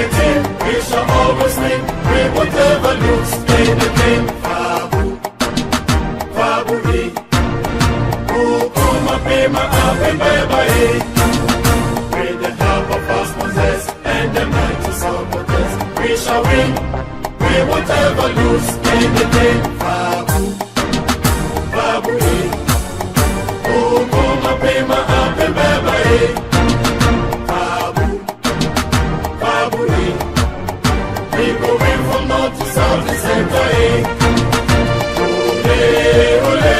team, we shall always win. We will never lose in the game. Fabu, Fabu-E, Ukuma Pema Abembebae. With the help of our sponsors and the mighty supporters, we shall win. We will never lose in the game. Fabu, Fabu-E, Ukuma Pema Abembebae. We go in from north to south and center. Ole, ole.